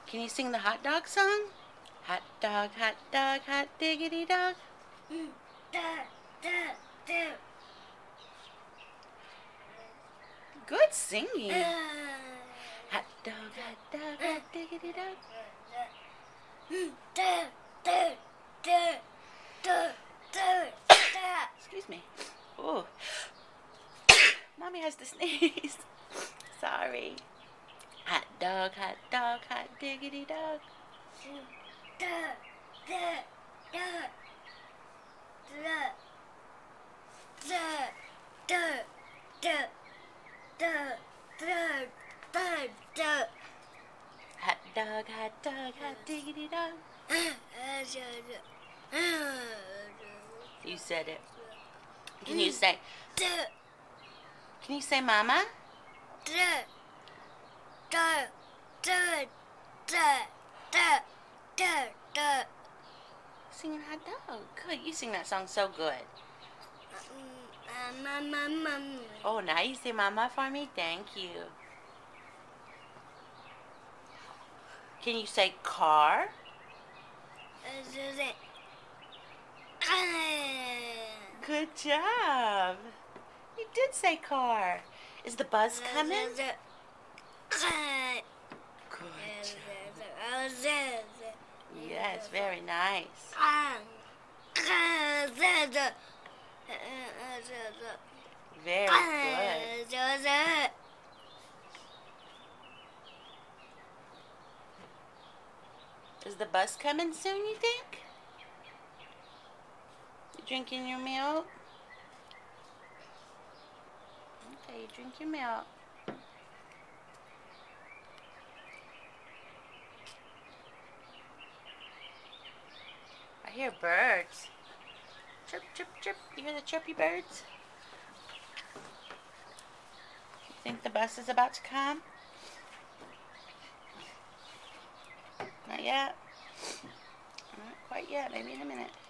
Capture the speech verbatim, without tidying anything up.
Can you sing the hot dog song? Hot dog, hot dog, hot diggity dog. Good singing. Hot dog, hot dog, hot diggity dog. Excuse me. Oh, Mommy has to sneeze. Sorry. Hot dog, hot dog, hot diggity dog. Hot dog, hot dog, hot diggity dog. You said it. Can you say? Can you say mama? Singing hot dog. Good. You sing that song so good. Oh, now you say mama for me? Thank you. Can you say car? Good job. You did say car. Is the bus coming? Good job. Yes, very nice. Very good. Is the bus coming soon, you think? You drinking your milk? Okay, you drink your milk. I hear birds. Chirp, chirp, chirp. You hear the chirpy birds? You think the bus is about to come? Not yet. Not quite yet. Maybe in a minute.